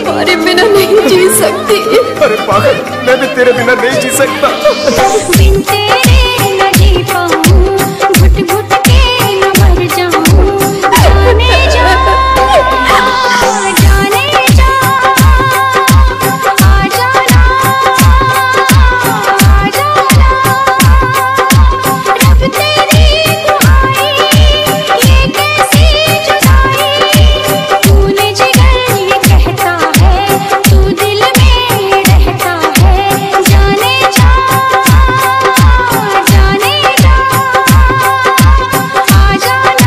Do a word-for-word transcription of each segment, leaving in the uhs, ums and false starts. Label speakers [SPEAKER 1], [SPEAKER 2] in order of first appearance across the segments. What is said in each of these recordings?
[SPEAKER 1] तुम्हारे बिना नहीं जी सकती।
[SPEAKER 2] अरे पागल, मैं भी तेरे बिना नहीं जी सकता।
[SPEAKER 1] बिन तेरे न जी पाऊं, घुट घुट के न मर जाऊं। जाने जा, जाने जा, आ जाना, आ जाना। रब तेरी दुआई, ये कैसी जुदाई। तूने जिगर ये कहता है, तू दिल में रहता है। जाने जा, जाने जा, आ जाना,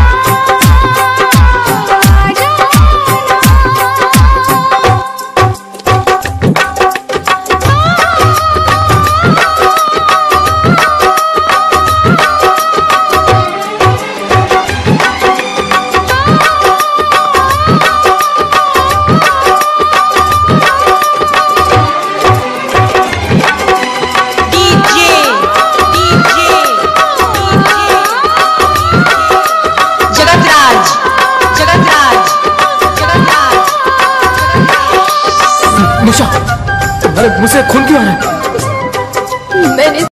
[SPEAKER 1] आ जाना।
[SPEAKER 3] डीजे डीजे जगतराज जगतराज जगतराज
[SPEAKER 2] निशा, तुम्हारे मुंह से खून